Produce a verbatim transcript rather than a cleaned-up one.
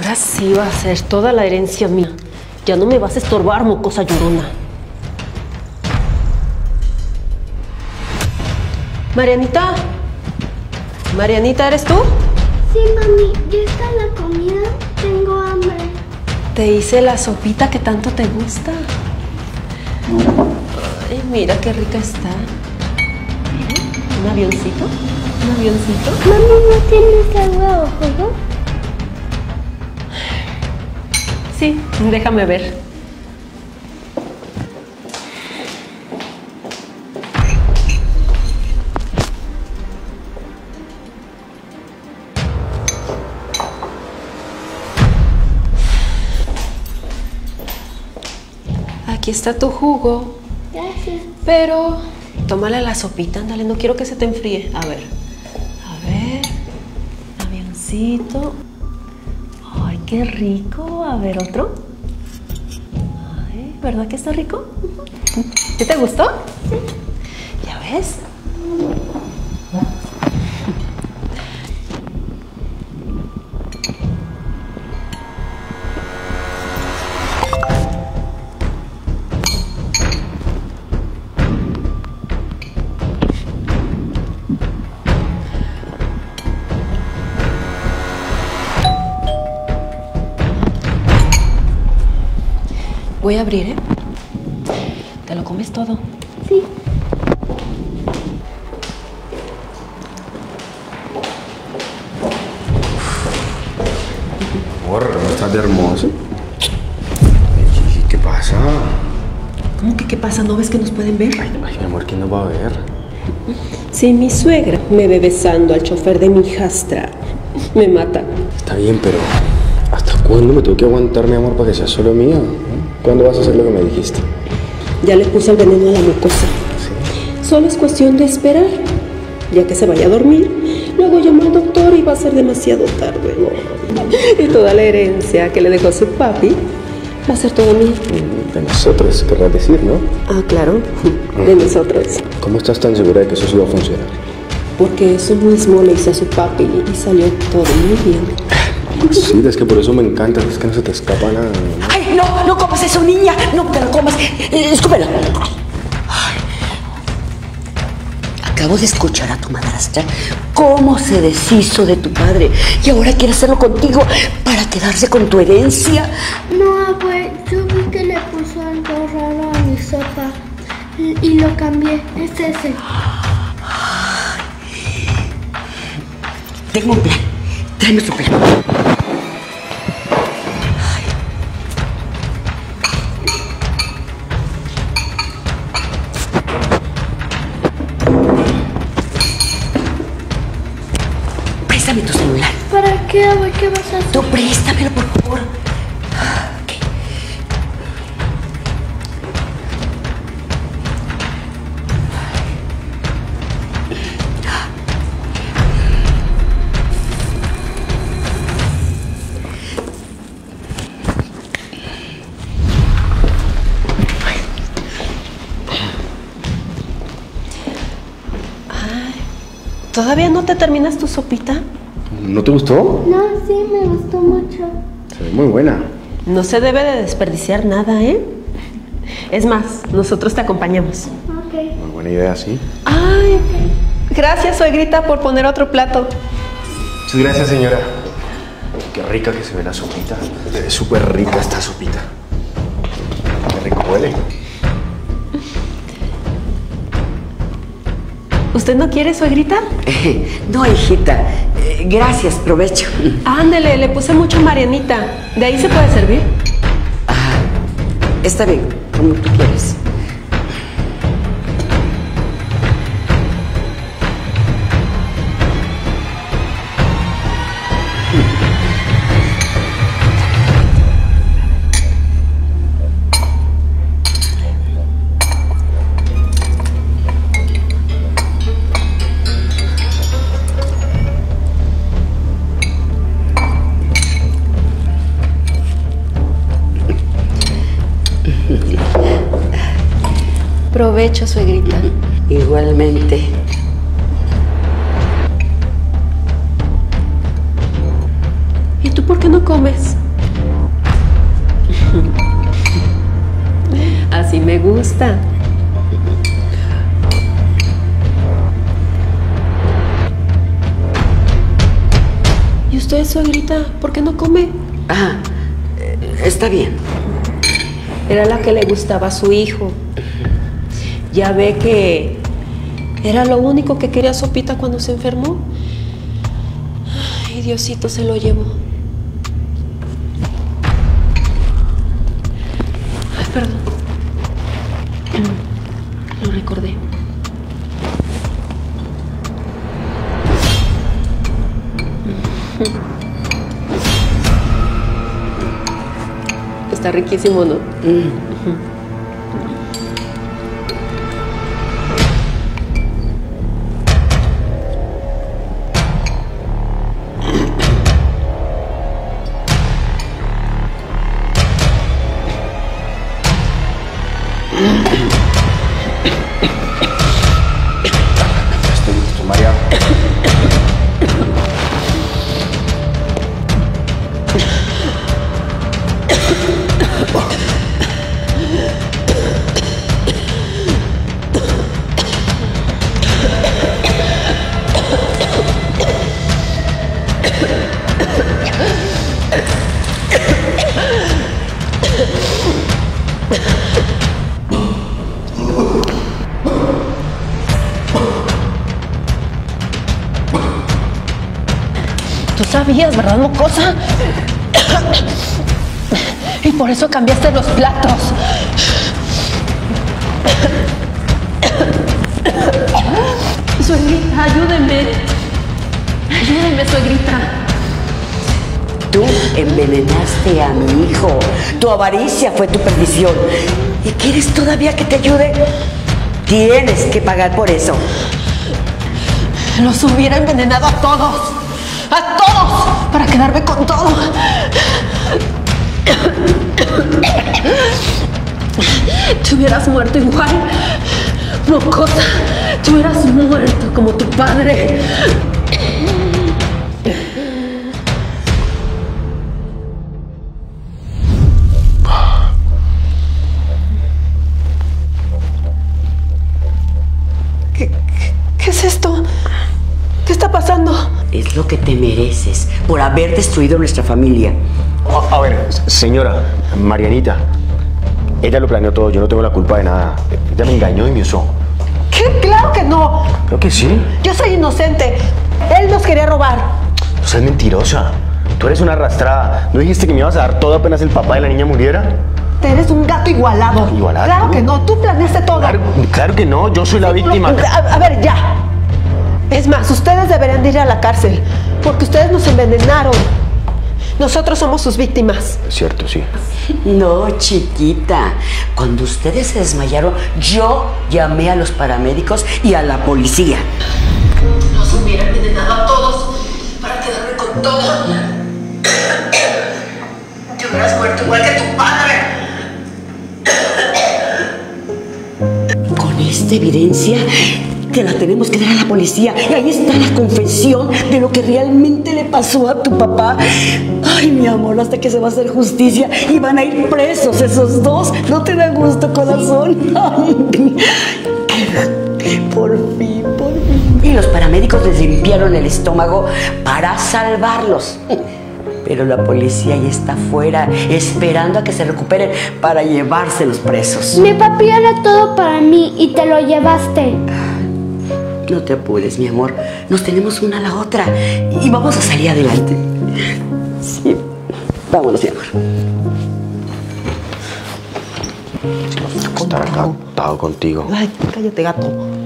Ahora sí va a ser toda la herencia mía. Ya no me vas a estorbar, mocosa llorona. Marianita. Marianita, ¿eres tú? Sí, mami. ¿Ya está la comida? Tengo hambre. Te hice la sopita que tanto te gusta. Ay, mira qué rica está. ¿Un avioncito? ¿Un avioncito? Mami, ¿no tienes agua o jugo? Sí, déjame ver. Aquí está tu jugo. Gracias. Pero tómale la sopita, ándale, no quiero que se te enfríe. A ver, a ver, avioncito. Ay, qué rico. A ver, otro. Ay, ¿verdad que está rico? ¿Sí te gustó? Sí. ¿Ya ves? Voy a abrir, ¿eh? ¿Te lo comes todo? Sí. Amor, estás de hermoso. ¿Qué pasa? ¿Cómo que qué pasa? ¿No ves que nos pueden ver? Ay, ay, mi amor, ¿quién nos va a ver? Si mi suegra me ve besando al chofer de mi hijastra, me mata. Está bien, pero ¿hasta cuándo me tengo que aguantar, mi amor, para que sea solo mío? ¿Cuándo vas a hacer lo que me dijiste? Ya le puse el veneno a la mucosa. ¿Sí? Solo es cuestión de esperar, ya que se vaya a dormir. Luego llamo al doctor y va a ser demasiado tarde. Y toda la herencia que le dejó su papi va a ser toda mía. De nosotros, querrás decir, ¿no? Ah, claro, de nosotros. ¿Cómo estás tan segura de que eso sí va a funcionar? Porque eso mismo le hice a su papi y salió todo muy bien. Sí, es que por eso me encanta, es que no se te escapa nada, ¿no? ¡Ay, no! ¡No comas eso, niña! ¡No te lo comas! Eh, ¡Escúpelo! Ay. Acabo de escuchar a tu madrastra cómo se deshizo de tu padre y ahora quiere hacerlo contigo para quedarse con tu herencia. No, abue, yo vi que le puso algo raro a mi sopa y, y lo cambié. Es ese. Tengo un plan. Tráeme su plan. Préstame tu celular. ¿Para qué, abue? ¿Qué vas a hacer? Tú préstamelo, por favor. Ok. ¿Todavía no te terminas tu sopita? ¿No te gustó? No, sí, me gustó mucho. Se ve muy buena. No se debe de desperdiciar nada, ¿eh? Es más, nosotros te acompañamos. Ok. Muy buena idea, sí. Ay, gracias, suegrita, por poner otro plato. Muchas gracias, señora. Qué rica que se ve la sopita. Es súper rica esta sopita. Qué rico huele. ¿Usted no quiere, suegrita? Eh, no, hijita. Eh, gracias, provecho. Ándele, le puse mucho Marianita. ¿De ahí se puede servir? Ah, está bien, como tú quieres. Provecho, suegrita. Igualmente. ¿Y tu ¿Por qué no comes? Así me gusta. ¿Y usted, suegrita, por qué no come? Ah, está bien. Era la que le gustaba a su hijo. Ya ve que era lo único que quería Sopita cuando se enfermó. Ay, Diosito se lo llevó. Ay, perdón. Lo recordé. Está riquísimo, ¿no? Mm. Estoy listo, María. Tú sabías, ¿verdad, mocosa? Y por eso cambiaste los platos. Suegrita, ayúdeme. Ayúdeme, suegrita. Tú envenenaste a mi hijo. Tu avaricia fue tu perdición. ¿Y quieres todavía que te ayude? Tienes que pagar por eso. Los hubiera envenenado a todos. ¡A todos! Para quedarme con todo. Te hubieras muerto igual. Mocosa, te hubieras muerto como tu padre. ¿Qué, qué, qué es esto? ¿Qué está pasando? Es lo que te mereces por haber destruido nuestra familia. A, a ver, señora, Marianita. Ella lo planeó todo, yo no tengo la culpa de nada. Ella me engañó y me usó. ¿Qué? ¡Claro que no! Creo que sí. Yo soy inocente. Él nos quería robar. O sea, es mentirosa. Tú eres una arrastrada. ¿No dijiste que me ibas a dar todo apenas el papá de la niña muriera? Eres un gato igualado. ¿Igualado? Claro que no, tú planeaste todo. Claro, claro que no, yo soy la víctima. A, a ver, ya. Es más, ustedes deberían de ir a la cárcel, porque ustedes nos envenenaron. Nosotros somos sus víctimas. Es cierto, sí. No, chiquita. Cuando ustedes se desmayaron, yo llamé a los paramédicos y a la policía. Nos hubiera envenenado a todos para quedarme con todo. Te hubieras muerto igual que tu padre. Con esta evidencia te la tenemos que dar a la policía. Y ahí está la confesión de lo que realmente le pasó a tu papá. Ay, mi amor, hasta que se va a hacer justicia y van a ir presos esos dos. ¿No te da gusto, corazón? Por fin, por fin. Y los paramédicos les limpiaron el estómago para salvarlos. Pero la policía ya está afuera, esperando a que se recuperen para llevárselos presos. Mi papi era todo para mí y te lo llevaste. No te apures, mi amor. Nos tenemos una a la otra y vamos a salir adelante. Sí. Vámonos, mi amor. Estar acá atado contigo. Ay, cállate, gato.